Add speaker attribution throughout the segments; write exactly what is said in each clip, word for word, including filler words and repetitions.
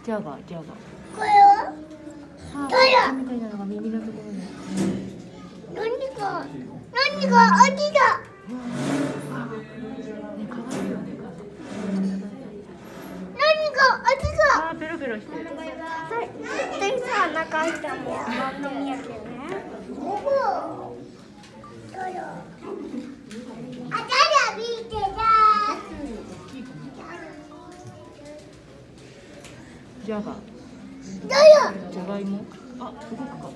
Speaker 1: ジャガー、ジャガー。
Speaker 2: これは
Speaker 1: ハ
Speaker 2: トイレ
Speaker 1: みたいなのが耳のところに。
Speaker 2: 何か何か味だ。
Speaker 1: ね、可愛いよね。
Speaker 2: 何か味だ。
Speaker 1: あー、ペロペロしてる。
Speaker 2: 絶対さ、中開いたもん。飲んでみやけどね。ここ。トイレ。あ、トイレ見てた。
Speaker 1: ジャガー。
Speaker 2: トイレ。
Speaker 1: じゃがいも。あ、動くか。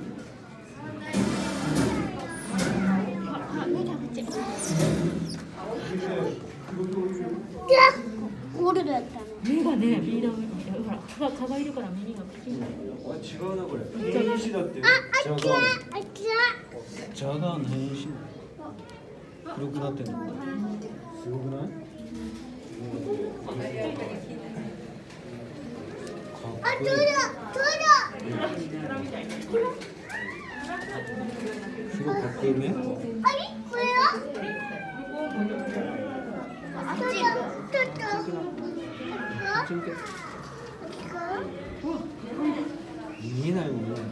Speaker 2: ゴールドやったの。
Speaker 1: 目がね、ビー玉みたいな。ほら、蚊が蚊がいるから耳が口になる。
Speaker 3: あ、違うなこれ。変異種だって。
Speaker 2: あ、あっちだ。あっちだ。
Speaker 3: ジャガーの変異種。黒くなってんの。すごくない？
Speaker 2: あ、トイレ。トイレ。
Speaker 3: すごいかっこいいね。
Speaker 2: あれ、これは。あっち。ちょっと。
Speaker 3: こっち向け。見えないもんね。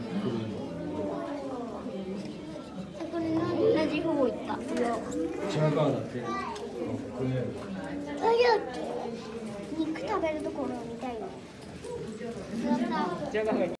Speaker 2: これ同じ方行った。
Speaker 3: ジャガーだって。かっこいい。
Speaker 2: トイレって肉食べるところみたいな。
Speaker 1: ジャガーが